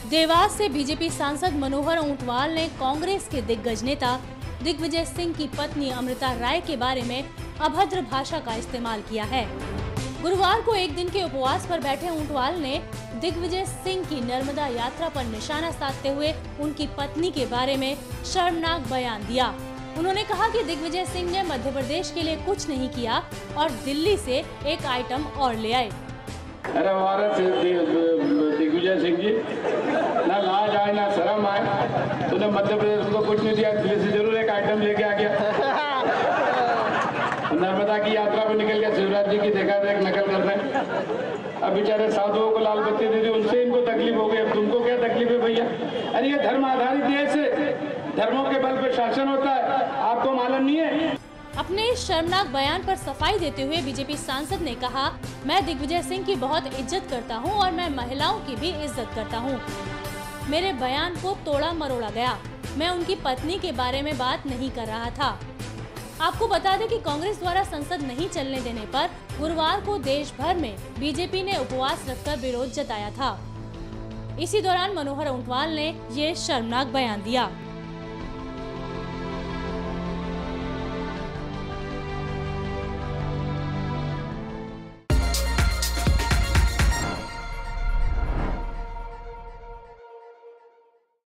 देवास से बीजेपी सांसद मनोहर ऊंटवाल ने कांग्रेस के दिग्गज नेता दिग्विजय सिंह की पत्नी अमृता राय के बारे में अभद्र भाषा का इस्तेमाल किया है। गुरुवार को एक दिन के उपवास पर बैठे ऊंटवाल ने दिग्विजय सिंह की नर्मदा यात्रा पर निशाना साधते हुए उनकी पत्नी के बारे में शर्मनाक बयान दिया। उन्होंने कहा कि दिग्विजय सिंह ने मध्य प्रदेश के लिए कुछ नहीं किया और दिल्ली से एक आइटम और ले आए। अरे हमारे दिग्विजय सिंह जी, ना लाज आए ना शर्म आए, तूने मध्य प्रदेश को कुछ नहीं दिया, दिल्ली से जरूर एक आइटम लेके आ गया। नर्मदा की यात्रा पे निकल गया, शिवराज जी की देखा देख नकल कर रहे हैं। अब बेचारे साधुओं को लाल बत्ती दे दी, उनसे इनको तकलीफ हो गई, अब तुमको क्या तकलीफ है भैया? अरे ये धर्म आधारित देश है, धर्मों के बल पे शासन होता है, आपको मालूम नहीं है? अपने इस शर्मनाक बयान पर सफाई देते हुए बीजेपी सांसद ने कहा, मैं दिग्विजय सिंह की बहुत इज्जत करता हूं और मैं महिलाओं की भी इज्जत करता हूं। मेरे बयान को तोड़ा मरोड़ा गया, मैं उनकी पत्नी के बारे में बात नहीं कर रहा था। आपको बता दें कि कांग्रेस द्वारा संसद नहीं चलने देने पर गुरुवार को देश भर में बीजेपी ने उपवास रखकर विरोध जताया था। इसी दौरान मनोहर ऊंटवाल ने ये शर्मनाक बयान दिया।